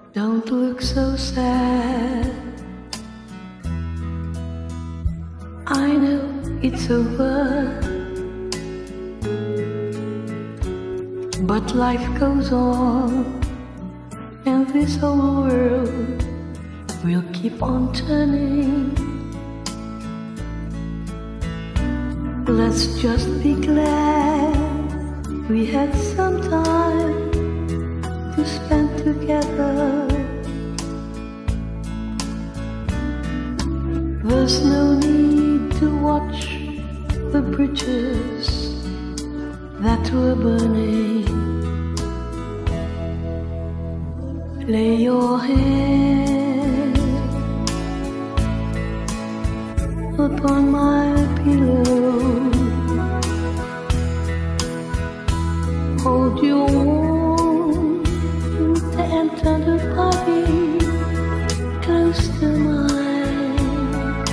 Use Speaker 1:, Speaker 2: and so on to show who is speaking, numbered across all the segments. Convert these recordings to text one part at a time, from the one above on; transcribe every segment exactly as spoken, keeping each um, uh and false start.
Speaker 1: Don't look so sad. I know it's over, but life goes on, and this whole world will keep on turning. Let's just be glad we had some time to spend together. There's no need to watch the bridges that were burning. Lay your head upon my pillow, hold your warm and tender body close to mine.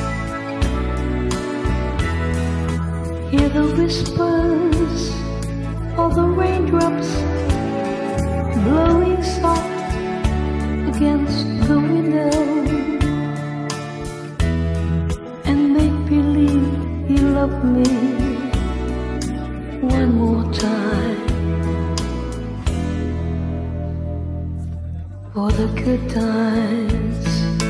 Speaker 1: Hear the whispers of the raindrops blowing soft against the window, and make believe you love me one more time. For the good times,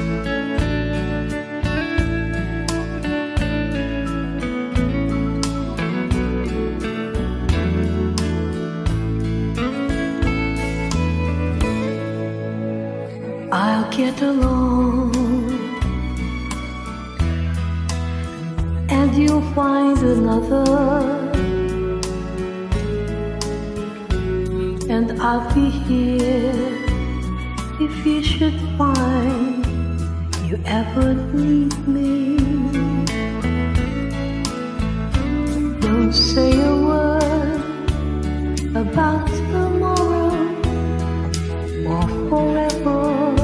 Speaker 1: I'll get along, and you'll find another, and I'll be here if you should find you ever need me. Don't say a word about tomorrow or forever.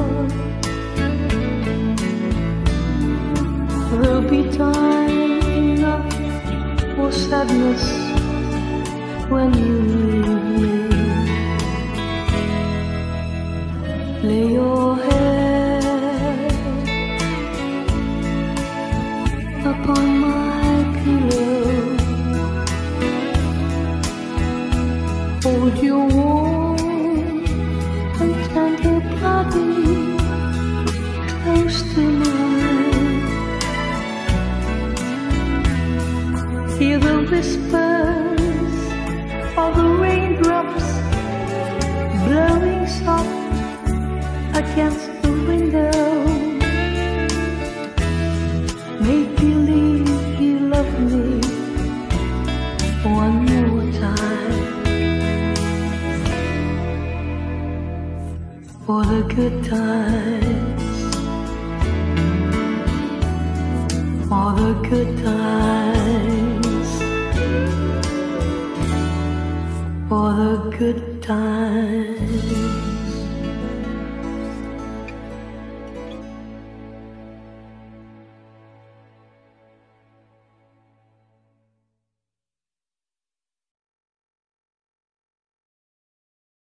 Speaker 1: There'll be time enough for sadness when you leave me. Lay your head upon my pillow, hold your warm and tender body close to mine. Hear the whispers of the raindrops blowing soft against the window. Make believe you love me one more time. For the good times, for the good times, for the good times.